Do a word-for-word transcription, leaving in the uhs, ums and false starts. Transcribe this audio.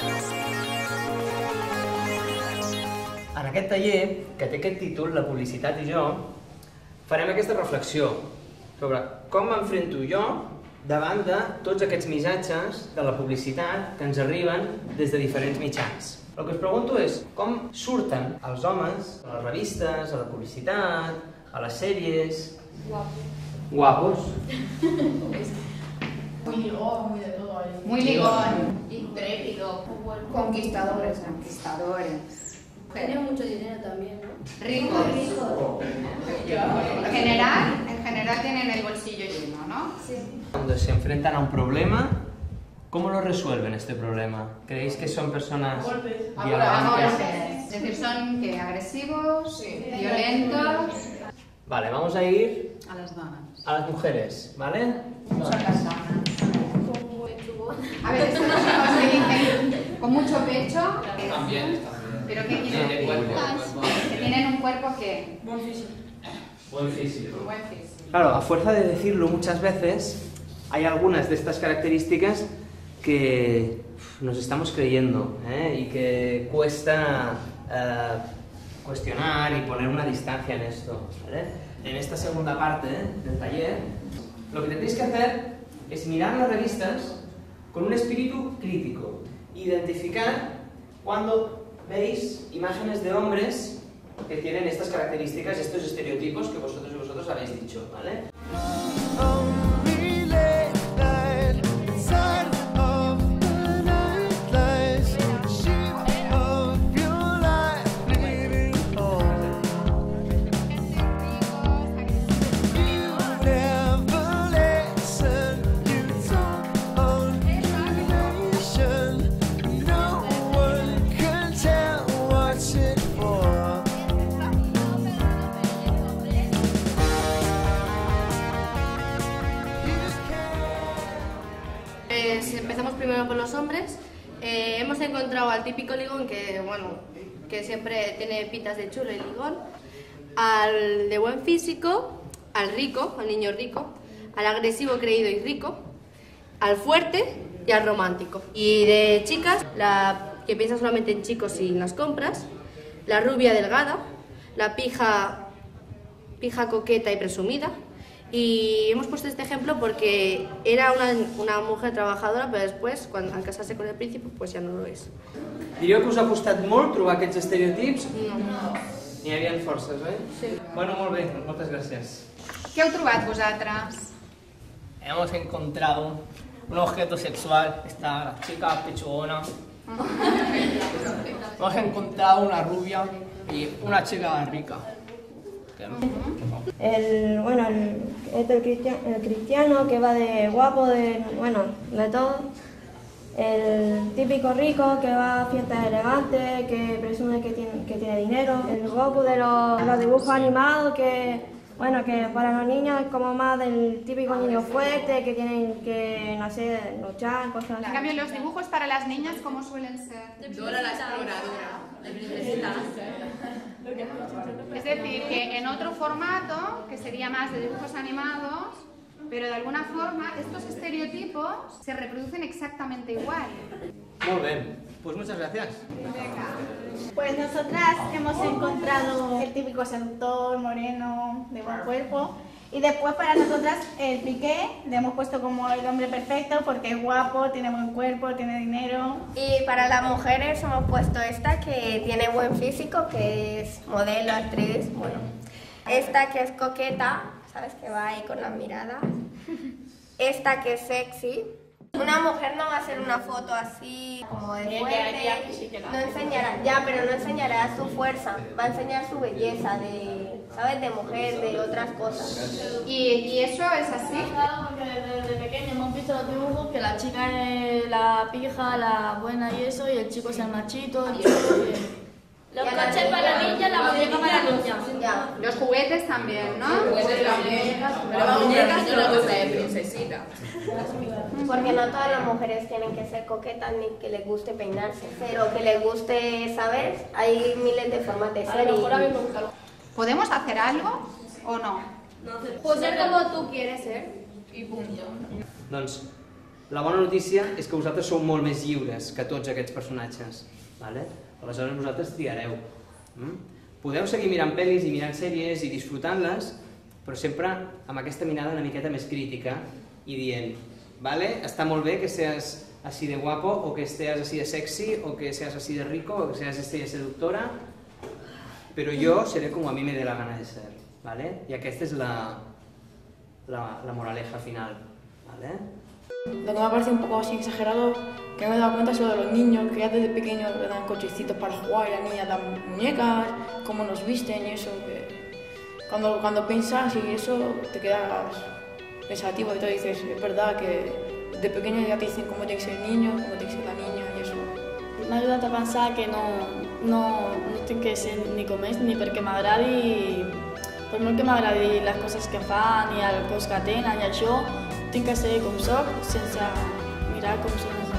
En aquest taller, que té aquest títol, La publicitat i jo, farem aquesta reflexió sobre com m'enfrento jo davant de tots aquests missatges de la publicitat que ens arriben des de diferents mitjans. El que us pregunto és com surten els homes a les revistes, a la publicitat, a les sèries... Guapos. Guapos. Muy ligón, muy de todo ahí. Muy ligón, intrépido, conquistadores. Conquistadores. Tienen mucho dinero también, ¿no? Ricos. Ricos. En general, en general tienen el bolsillo lleno, ¿no? Sí. Cuando se enfrentan a un problema, ¿cómo lo resuelven este problema? ¿Creéis que son personas violentas? Es decir, son ¿qué? Agresivos, Sí. violentos. Vale, vamos a ir A las donas. a las mujeres, ¿vale? Son las donas. Con buen chubón. A ver, estos chicos que dicen con mucho pecho, También, también. pero que tienen, De cuerpo, que tienen un cuerpo que... Buen físico. Buen físico. Buen físico. Claro, a fuerza de decirlo muchas veces, hay algunas de estas características que uf, nos estamos creyendo, ¿eh? Y que cuesta eh, cuestionar y poner una distancia en esto, ¿vale? En esta segunda parte, ¿eh?, del taller, lo que tendréis que hacer es mirar las revistas con un espíritu crítico, identificar cuando veis imágenes de hombres que tienen estas características, estos estereotipos que vosotros y vosotros habéis dicho, ¿vale? Pues empezamos primero por los hombres. Eh, hemos encontrado al típico ligón que, bueno, que siempre tiene pintas de chulo y ligón, al de buen físico, al rico, al niño rico, al agresivo, creído y rico, al fuerte y al romántico. Y de chicas, la que piensa solamente en chicos y en las compras, la rubia delgada, la pija, pija coqueta y presumida. Y hemos puesto este ejemplo porque era una, una mujer trabajadora, però després, quan, al casar-se con el príncipe, pues ja no lo és. Diríeu que us ha costat molt trobar aquests estereotips? No. N'hi havia forces, oi? Sí. Bueno, molt bé, moltes gràcies. ¿Qué heu trobat vosaltres? Hemos encontrado un objeto sexual, esta chica pechugona. Hemos encontrado una rubia y una chica rica. El, bueno, el, el, cristiano, el cristiano que va de guapo, de, bueno, de todo. El típico rico que va a fiestas elegantes, que presume que tiene, que tiene dinero. El guapo de los, de los dibujos animados, que, bueno, que para los niños es como más del típico niño fuerte, que tienen que, no sé, luchar, cosas así. En cambio, los dibujos para las niñas, ¿cómo suelen ser? Dora la exploradora. De princesita. Es decir, que en otro formato, que sería más de dibujos animados, pero de alguna forma estos estereotipos se reproducen exactamente igual. Muy bien, pues muchas gracias. Pues nosotras hemos encontrado el típico seductor moreno de buen cuerpo y después para nosotras el Piqué le hemos puesto como el hombre perfecto porque es guapo, tiene buen cuerpo, tiene dinero. Y para las mujeres hemos puesto esta que tiene buen físico, que es modelo, actriz, bueno. Esta que es coqueta, ¿sabes? Que va ahí con las miradas. Esta que es sexy. Una mujer no va a hacer una foto así como de fuerte, no enseñará, ya, pero no enseñará su fuerza, va a enseñar su belleza, de, ¿sabes? De mujer, de otras cosas. ¿Y, y eso es así? Claro, porque desde, desde pequeño hemos visto los dibujos que la chica es la pija, la buena y eso, y el chico es el machito, el chulo y el... Los coches para la niña, la muñeca para la niña. Ya. Los juguetes también, ¿no? Juguetes también. Pero las muñecas es una cosa de princesita. Porque no todas las mujeres tienen que ser coquetas ni que les guste peinarse, pero que les guste saber, hay miles de formas de ser. A lo mejor a mí y... me gusta. ¿Podemos hacer algo o no? Pues ser como tú quieres ser. Y punto. Doncs La bona notícia és que vosaltres sou molt més lliures que tots aquests personatges. Vale? Aleshores vosaltres triareu. Mm? Podeu seguir mirant pel·lis i mirant sèries i disfrutant-les, però sempre amb aquesta mirada una miqueta més crítica i dient, vale, està molt bé que seas así de guapo, o que seas así de sexy, o que seas así de rico, o que seas así de seductora, pero yo seré como a mí me dé la gana de ser, ¿vale? Y aquesta es la, la, la moraleja final, ¿vale? Lo que me ha parecido un poco así exagerado, que me he dado cuenta es lo de los niños, que ya desde pequeños le dan cochecitos para jugar y las niñas dan muñecas, cómo nos visten y eso, que cuando, cuando piensas y eso te quedas pensativo y todo, dices, es verdad que de pequeño ya te dicen cómo tiene que ser el niño, cómo tiene que ser la niña i això. M'ha ajudat a pensar que no, no, no tinc que ser ni com ells ni perquè m'agradi, per molt que m'agradi les coses que fan i el cos que tenen i això, tinc que ser com soc sense mirar com són els